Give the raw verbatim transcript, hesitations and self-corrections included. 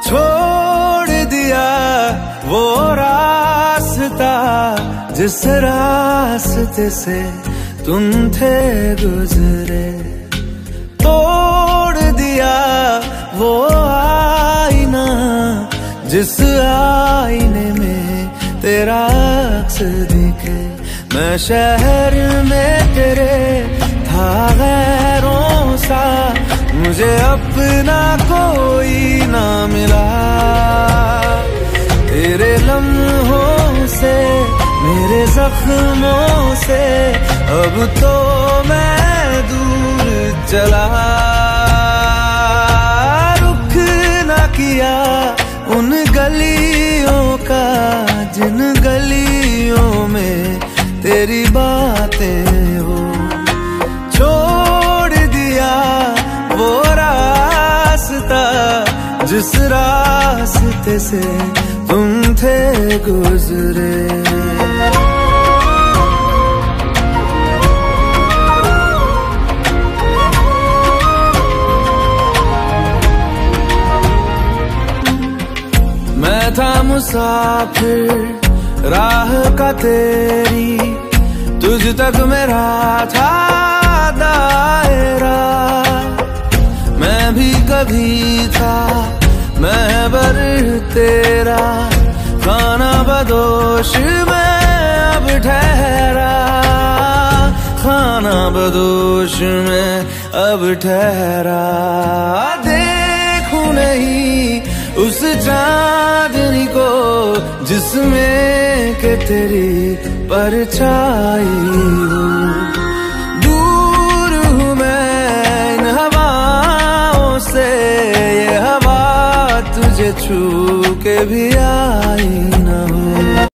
छोड़ दिया वो रास्ता जिस रास्ते से तुम थे गुजरे, तोड़ दिया वो आईना जिस आईने में तेरा अक्स दिखे। मैं शहर में तेरे था गैरों सा, मुझे अपना कोई ना मिला। तेरे लम्हों से मेरे जख्मों से अब तो मैं दूर चला। रुख ना किया उन गलियों का जिन गलियों में तेरी बातें हो। छोड़ दिया वो रास्ता जिस रास्ते से तुम थे गुजरे। मैं था मुसाफिर राह का तेरी, तुझ तक मेरा था दायरा। मैं भी कभी था महबर तेरा, खाना बदोश मैं अब ठहरा। खाना बदोश मैं अब ठहरा। देखूं नहीं उस चांदनी को जिसमें के तेरी परछाई हो। दूर हूँ मैं इन हवाओं से, ये हवा तुझे छू के भी आई